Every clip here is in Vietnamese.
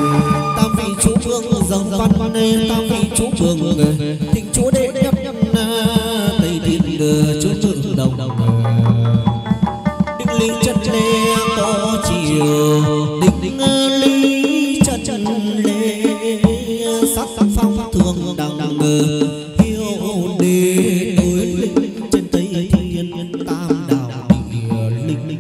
tam vị chú vương dòng văn tam vị chú vương thịnh chúa đệ nhất tây thiên chúa ngự đồng định lý chân lê có chiều định lý chân lê sắc phong thường đằng hiếu đế đối linh trên tây thiên tam đạo địa linh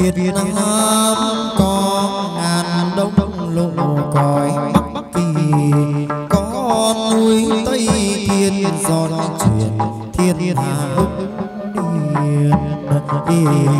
Việt Nam có ngàn đông lộ cõi Bắc Kỳ, có núi Tây Thiên giòn truyền thiên hạ điền.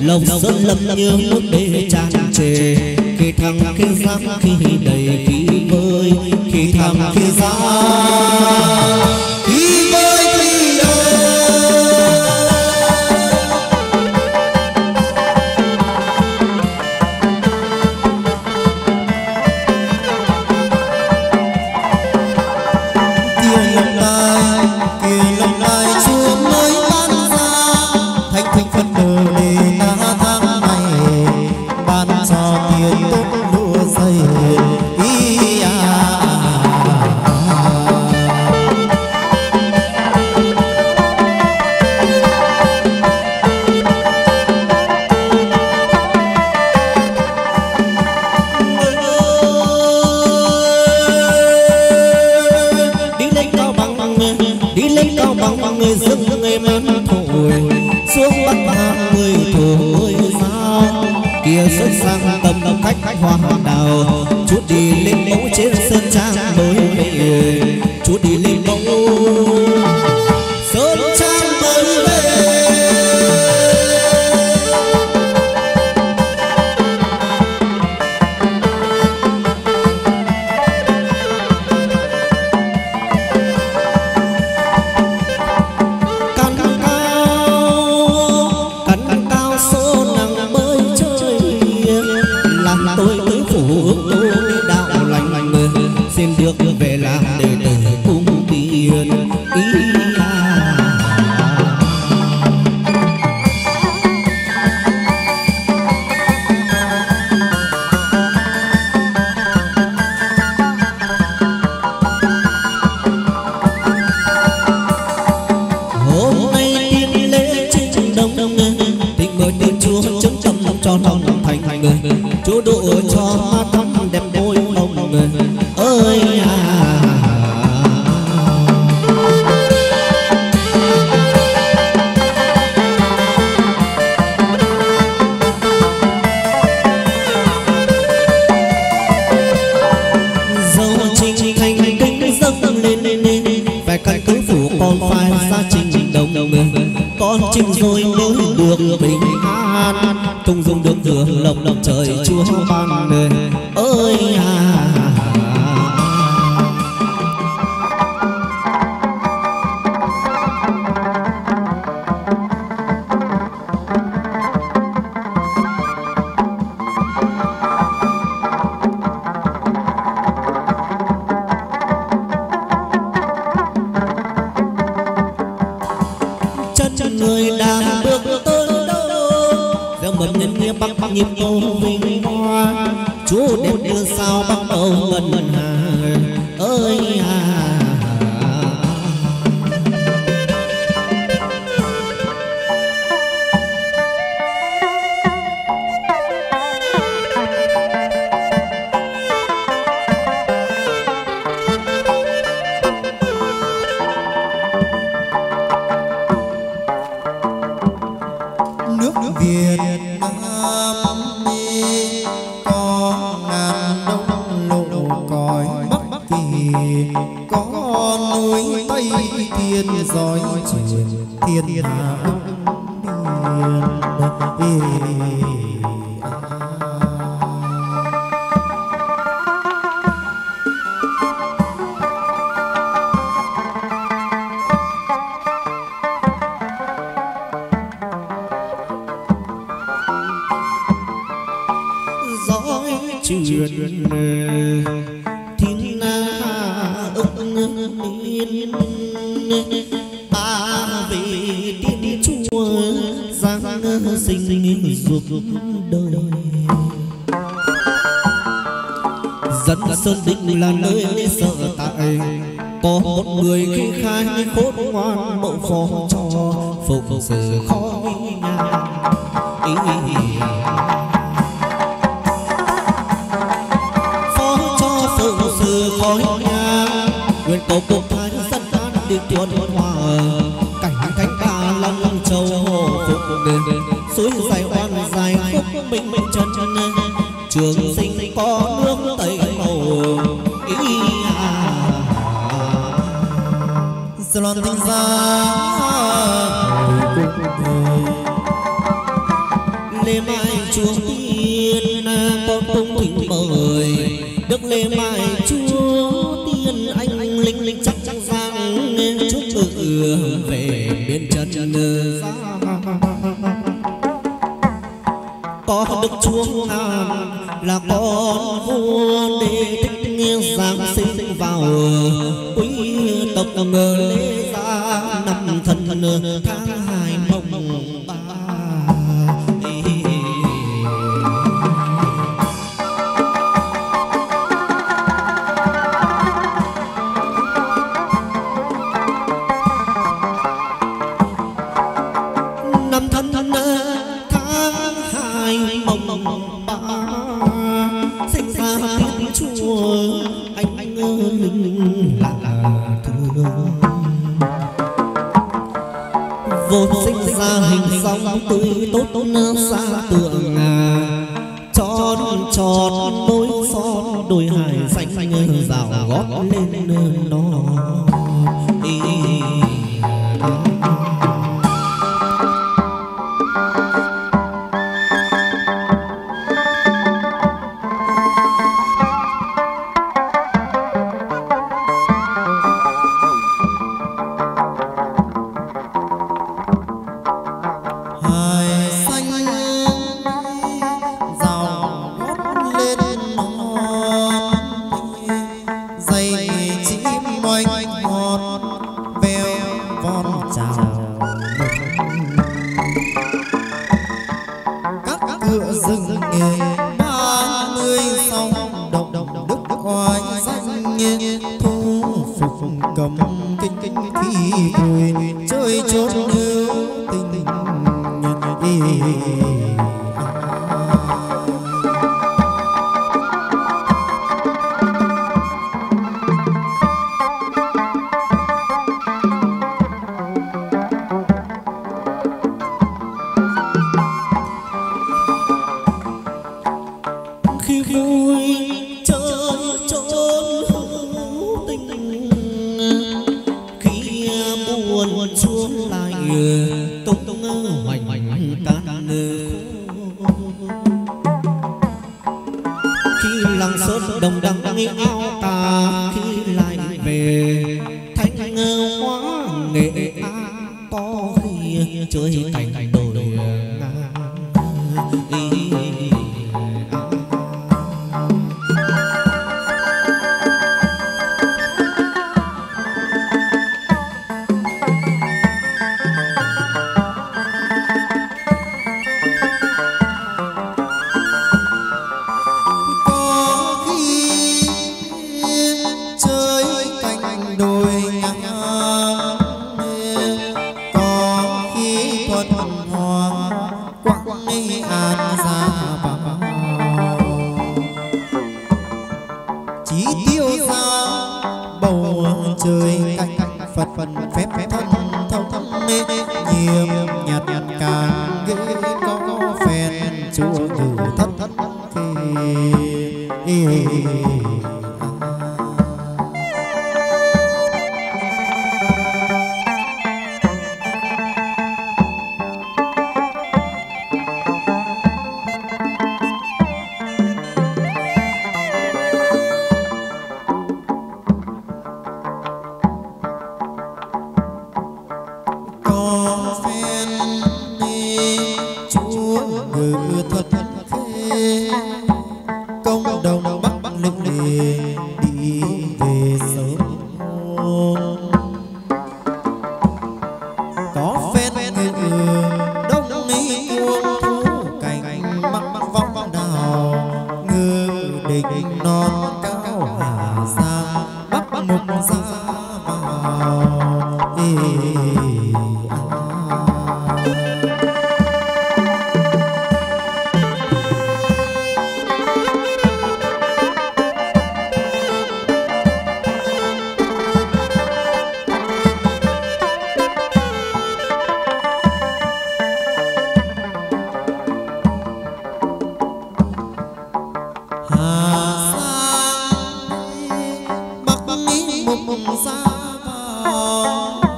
lộc sơn lâm như nước đê tràn trề khi thăng khi giang khi đầy khi vơi khi thăng khi giang khi vơi khi đầy người dưng người mến thổi xuống bắc bạc người thổi sao kia xuất sang tâm khách hoa đào chút đi lên mẫu trên sơn trang mới về chút đi lên mẫu sơn trang mới về xin được về làm đệ tử cung tiền ý hôm nay tiên lễ trên đông tình mời tiên chúa chứng tâm cho lòng thành người chúa độ cho thắm đẹp môi hồng người ơi dẫu trình thành kính dâng lên phải căn cứ phủ con phải xa trình đồng con trình rồi mới được bình an không dùng được hưởng lộc trời chúa ban ơi chân người đang bước tới đâu gieo mầm nhân nghĩa bắc nhịp cầu vinh hoa chúa đẹp như sao bắt đầu ngân hà ơi Việt Nam đi có ngàn đông lộ cõi Bắc Kỳ có núi Tây Thiên dõi truyền thiên hạ chuyện thiên ưng yên ta vì tiên chúa giáng sinh ruột đời dân sơn định là nơi sợ tại có một người khi khai khôn ngoan mậu phó cho phục sự khó khói nhà nguyện cầu cuộc thái dân an được thuận hòa cảnh cánh ca lăng châu hồ phục suối dài oan dài khúc mình chân trường sinh có nước tây màu ý loan tinh ra Lê Mai Chúa Tiên con tung thỉnh mời Đức Lê Mai Chúa Tiên anh linh chắc giang chúc tự về bên chân ra có đức chúa Ngàn là con vua để thích giáng sinh vào quý tộc Lê Gia năm Thân tháng 2 mồng 3. Năm Thân tháng 2 mồng 3 sinh ra Thiên Chúa anh linh là thương vốn sinh ra hình dòng tươi tốt xa tượng tròn tròn môi son đôi hài xanh rào gót lên nó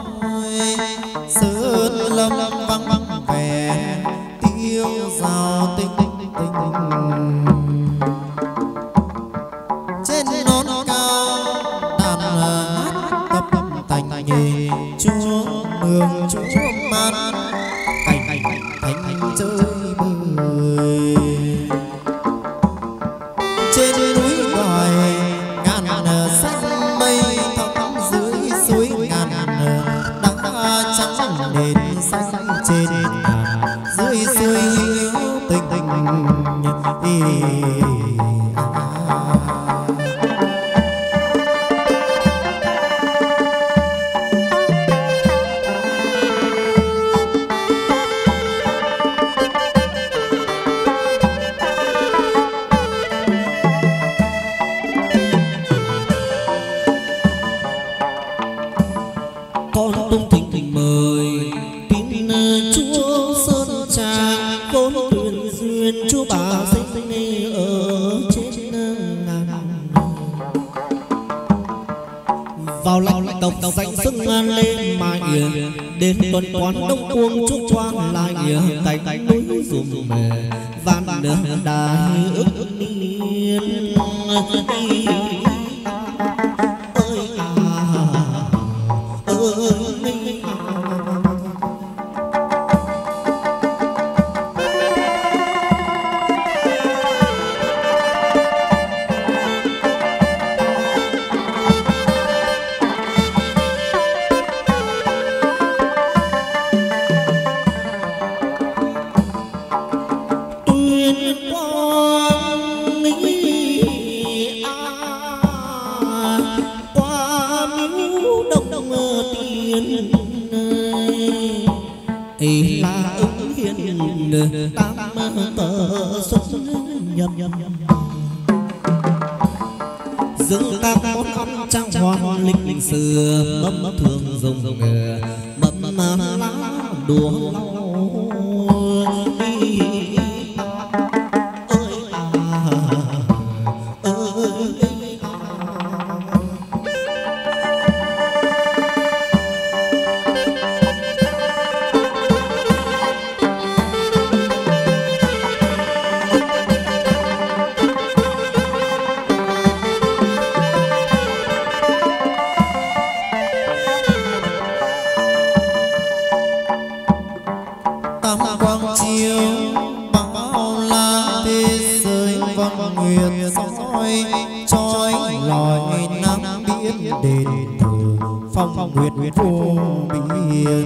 sơn lâm vắng vẻ tiêu rào trên nón cao đàn hát tập thành nghề chúa mường chúa man cảnh thành chơi bời trên núi đồi ngàn xanh mây thắm dưới suối ngàn đá trắng nền xanh trên dưới suối hiếu tình con tung thỉnh mời tin chúa sơn trà vốn tuyên duyên chúa bà sinh ở trên ngàn vào lạnh độc danh sưng lên mài đến tuần quán đông cuông chúc choan lại cánh núi rụng mề van nước đài ước niên là ứng hiền tam tờ xuất nhầm dương tam món ăn trang hoàng lịch sử mâm thường dùng mâm lá đùa quang chiếu bao la thế giới vong nguyệt soi trói lòi nam biển đền thờ phong nguyệt vô biên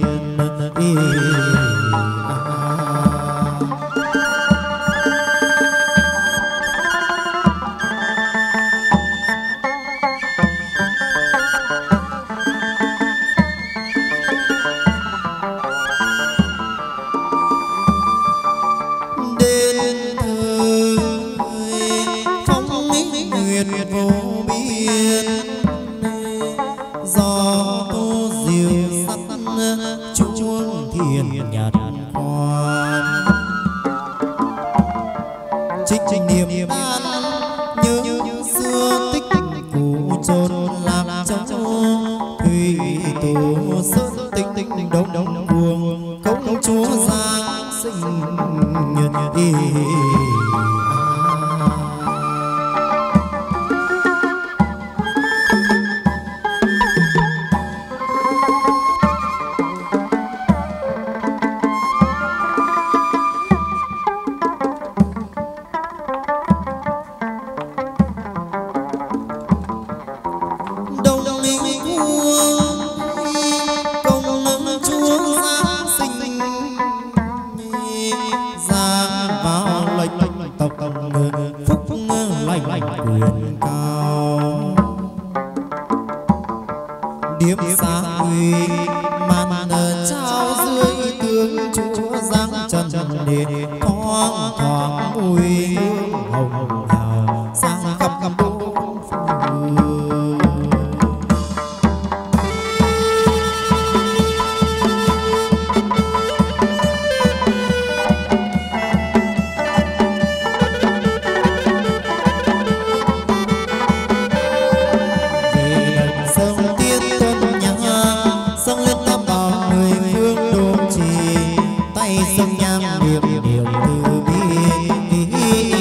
vô biên gió tô diều sắt chuông thiền nhạt khoan trích niệm an nhớ xưa tích cụ chôn làm châu thủy tổ sơn tinh đông buông công chúa giáng sinh đi phúc lành quyền cao điếm xa huy màn trao dưới tướng chúa giáng trần đền thoáng thoáng mùi hương hồng hào sang khắp đô sông nham điệp điệp từ bi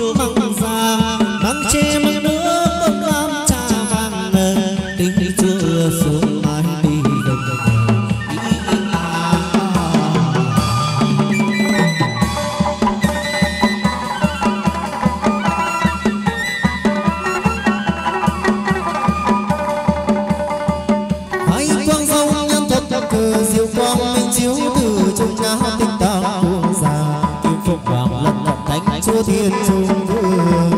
xuống măng già măng tre măng nước bông lam trà vàng tình chưa xuống mái đi gần hãy quang dâu nhân thuật cờ diệu quang minh chiếu từ trong ngã tinh tàng buông già kim phúc hoàng lần lần đánh chúa thiên trung vương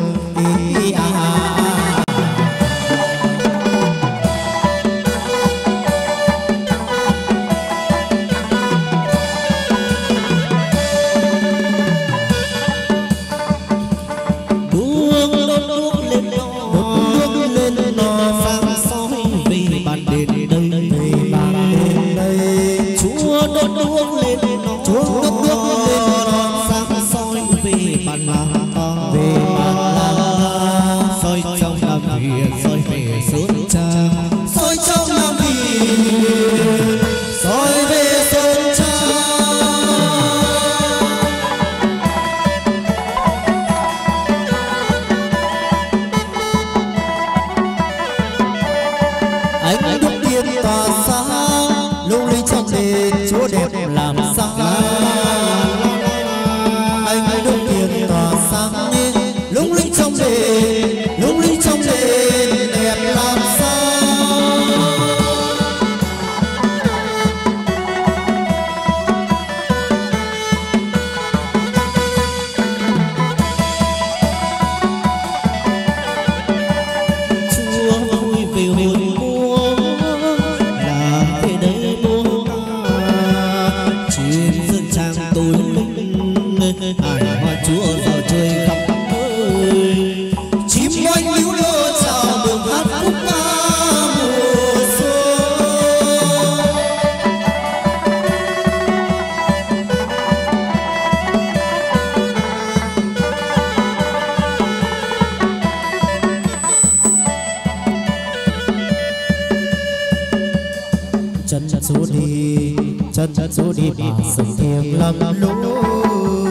chân số đi mà sông thiêng lắm lối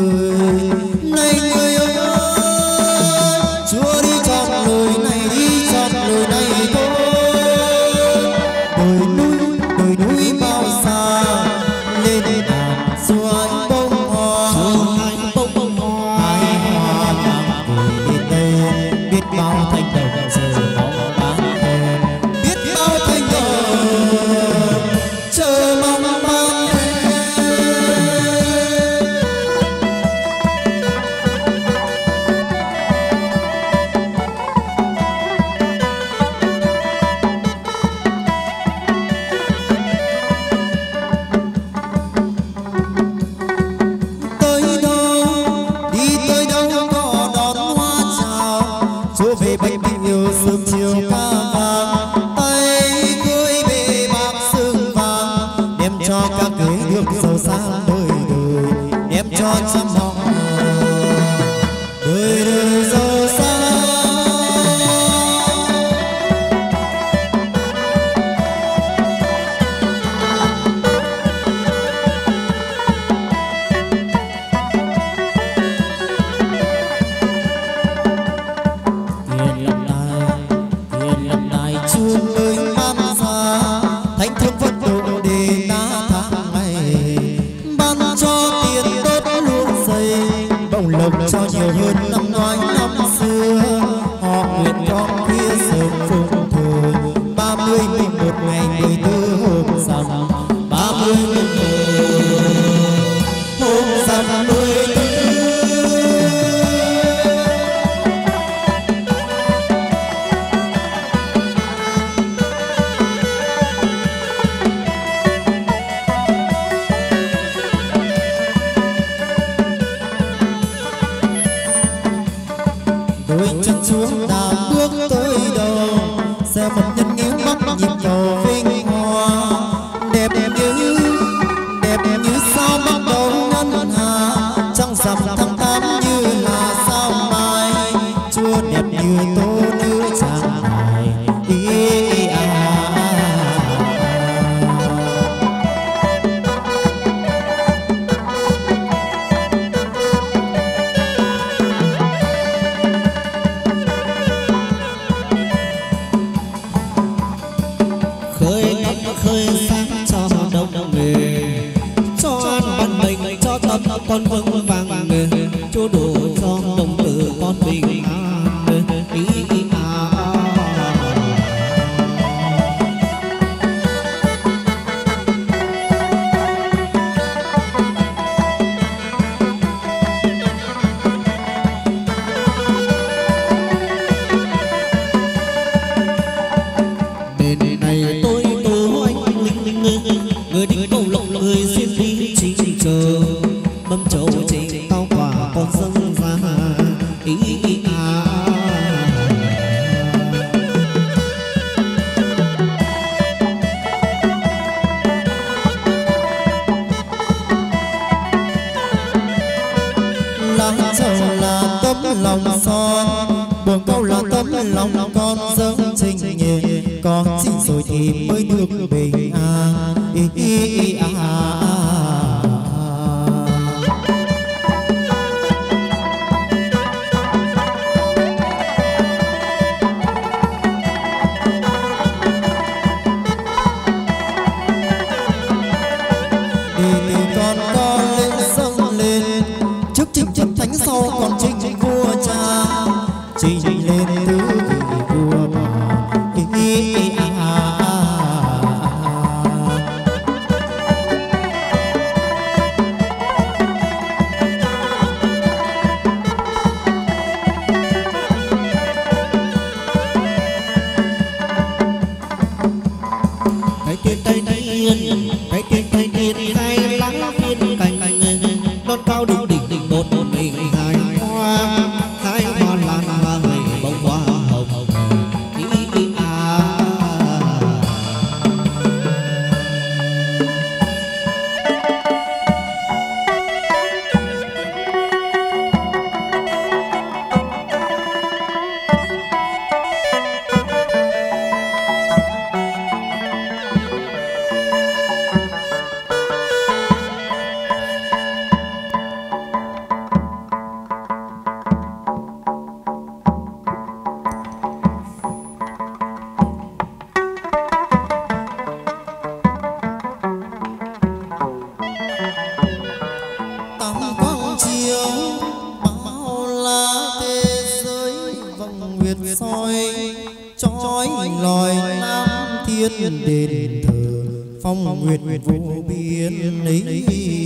này người ơi chúa đi chọn lối này đi chọn lối này thôi đồi núi bao xa lên đàn xuôi bông hoa hai hoa nằm về bên đây biết bao thanh đồng giờ mong bán thèm biết bao thanh đồng chờ mong con vững vàng chỗ đủ cho đồng tử con bình an ý à. Đền này tôi tố anh linh người đi cầu lộc người xin đi chính chờ mâm trầu trên tao quả con dâng ra ý à. Lá trầu là tấm lòng son, buồng câu là tấm lòng con dâng trình nhẹ, có trình rồi thì mới được bình an ý à. Thánh sau còn trình vua cha trình lên tứ vị vua bà ý à. Cái tiên tây tiên cái tiên tây tiên hai lắng tiên cành non cao đỉnh đỉnh đỉnh đột đột mình hai hoa lan hai bông hoa hồng ý à. Đền thờ phong nguyệt vô biên ấy.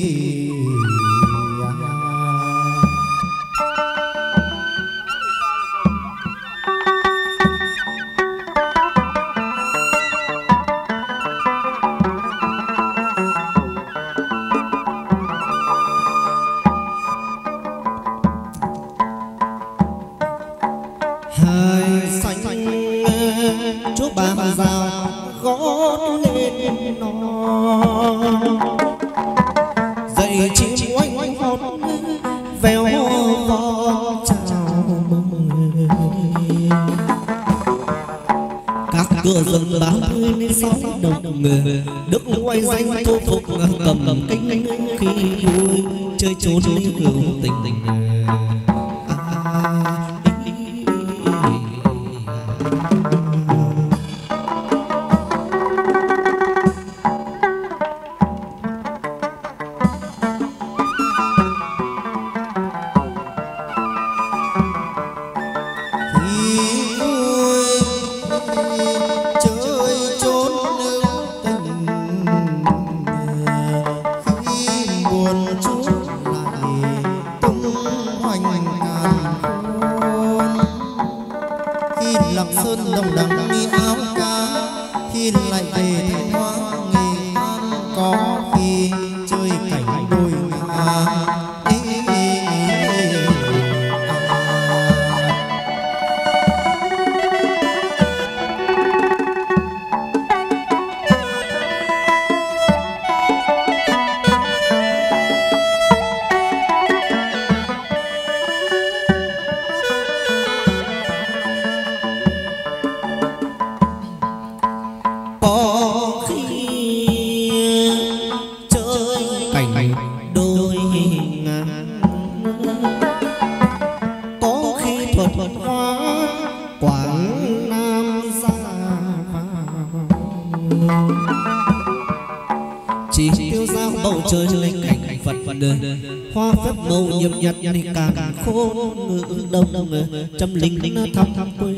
Hai xanh chúa bà rào gót lên non dậy chim oanh hót véo vo chào mừng các cửa rừng báo tươi lên sóng đồng đức quay danh thu phục cầm cánh khi vui chơi trốn lấy hữu tình chỉ tiêu giao bầu trời lên cảnh Phật hoa phép màu nhiệm nhật càng khôn ngự đông trăm linh thăm quê.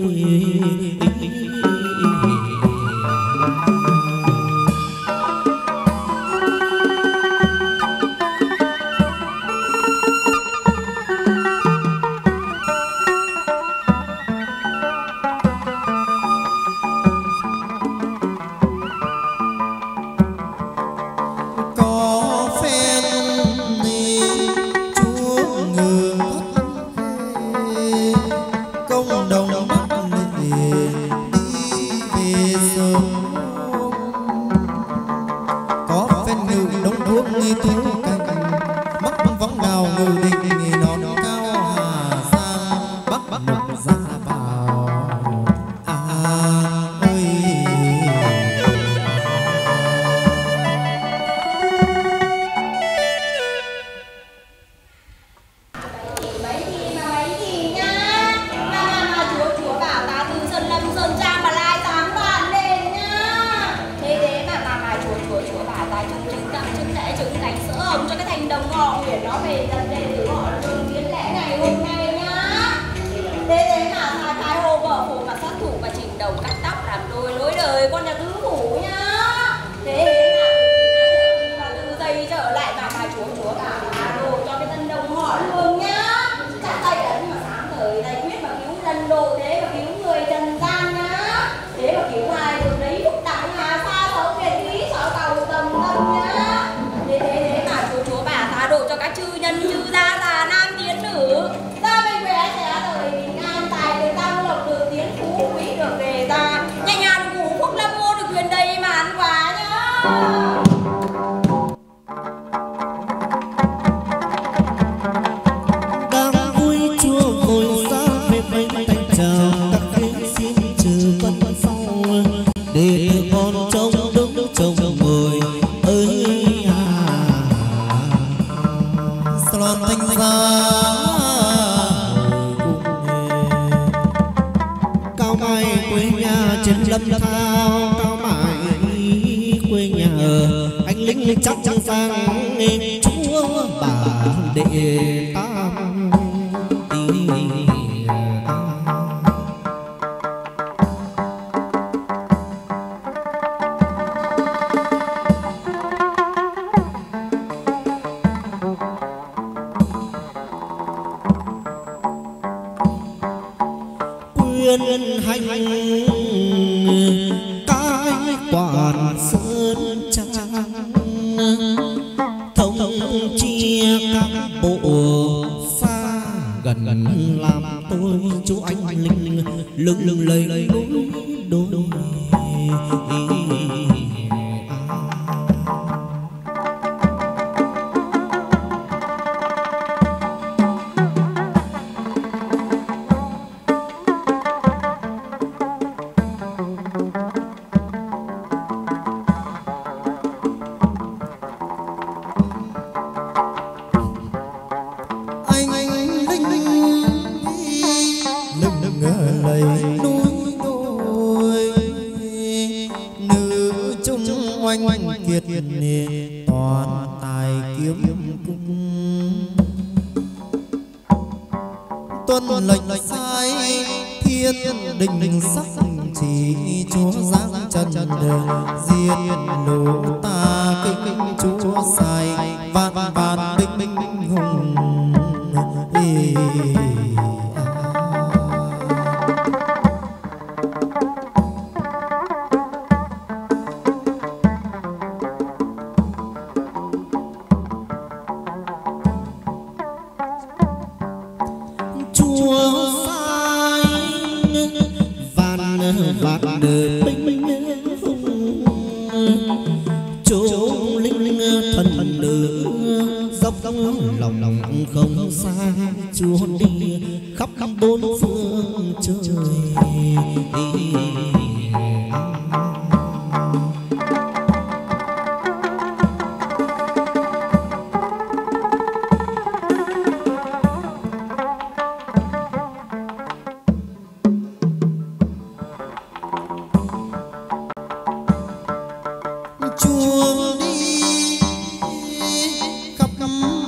Chúa đi khắp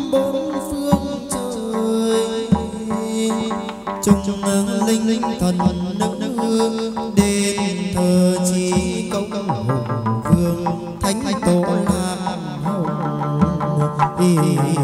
linh thần nữ đền thờ chi công hùng vương thánh tổ lam hồng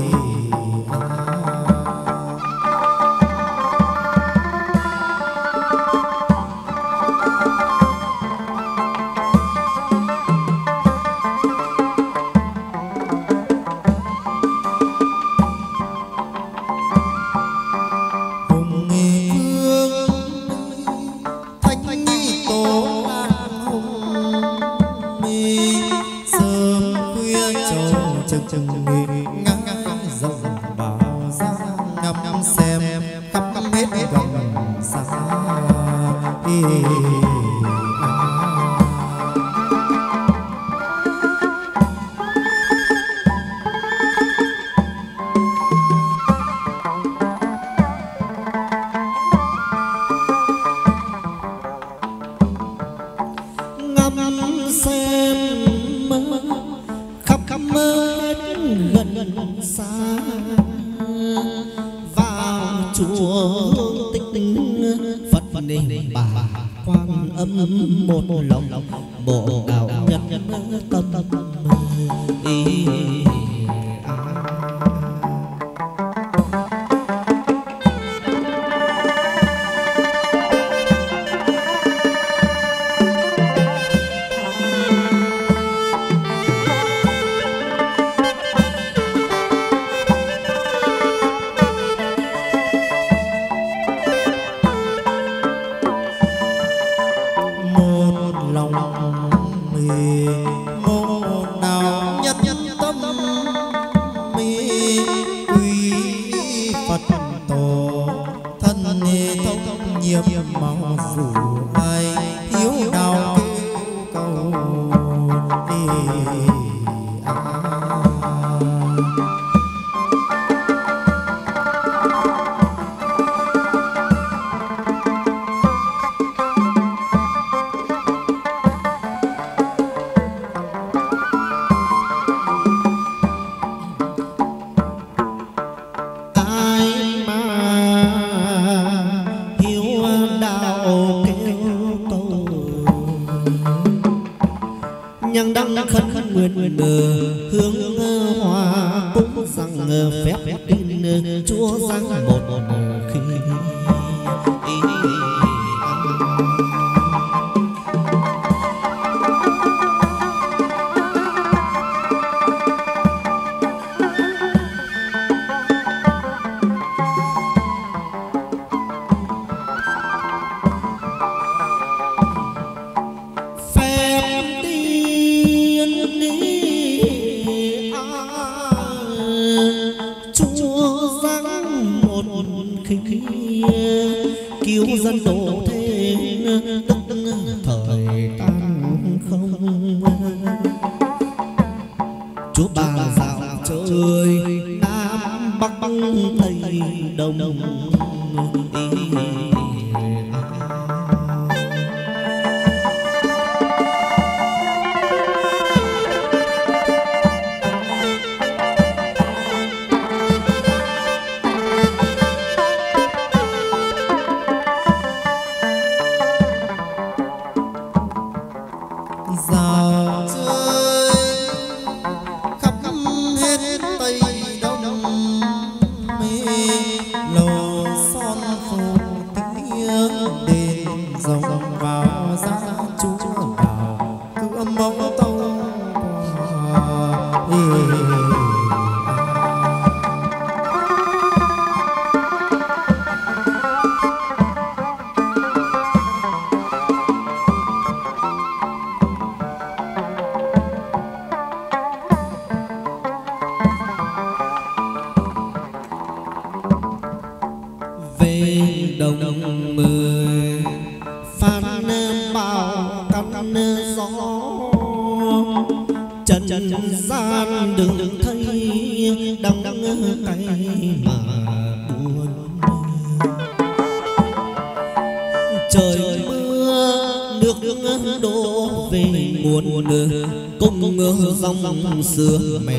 xưa mẹ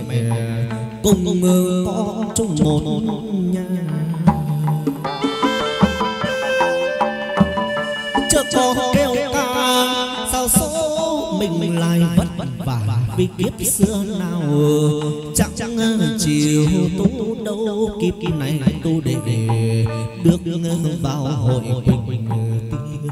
cùng có chung một nhà chưa có kêu ca sao số mình lại vất vả vì kiếp xưa nào chẳng chiều tu đâu kiếp này tu để được vào hội quỳnh tiên.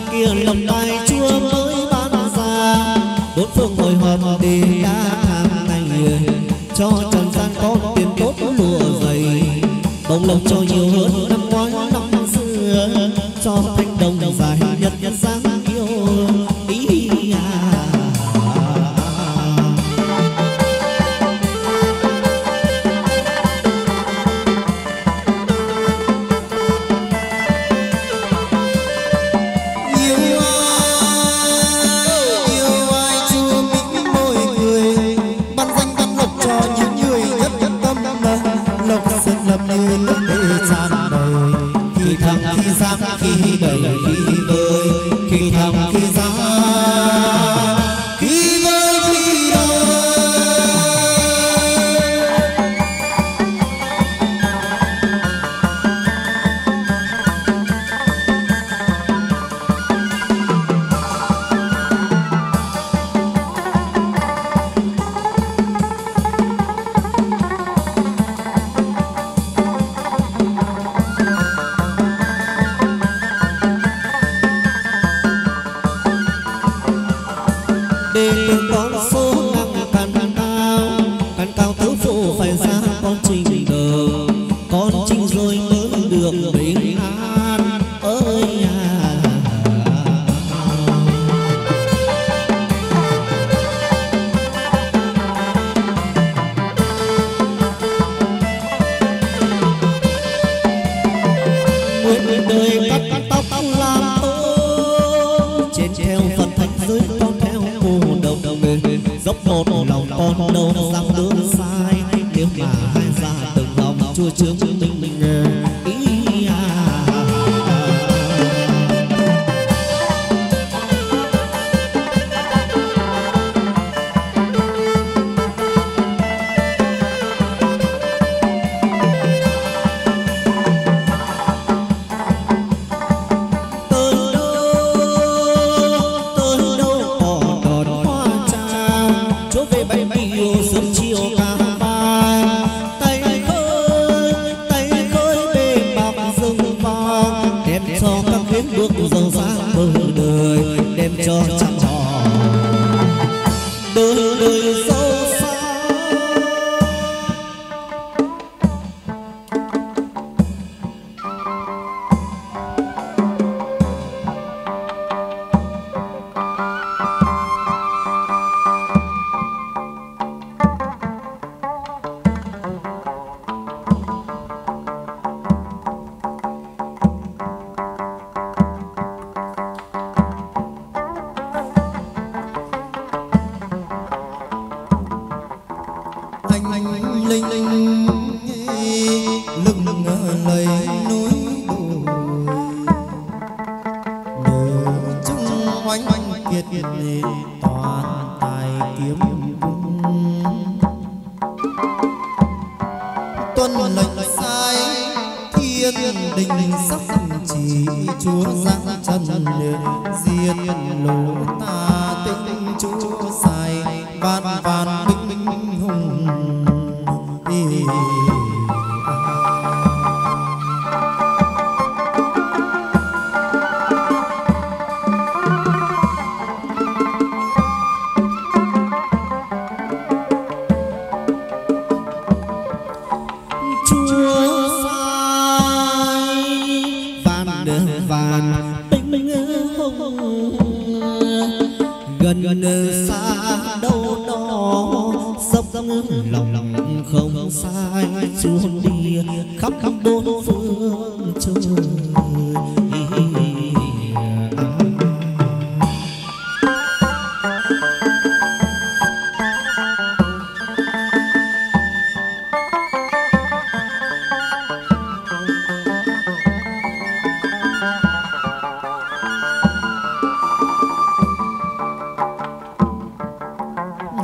kia lòng tài chúa mới ban ra, bốn phương hồi họp để đã hàng ngày, cho trần gian có tiền tốt lụa dày, bông lộc cho nhiều hơn năm ngoái năm xưa, cho thanh đồng dài nhật nhật sáng yêu ý à.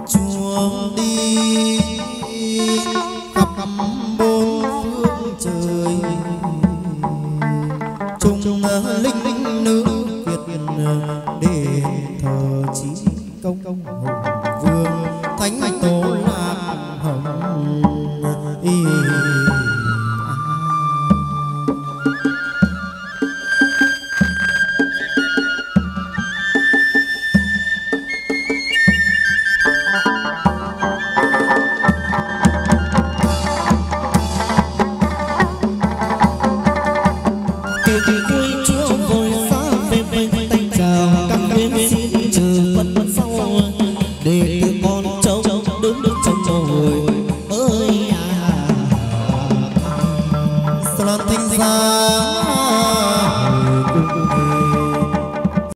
Chúa đi khắp bốn phương trời để từ con trâu đứng trong ngồi ơi à. Sơn Thanh Giang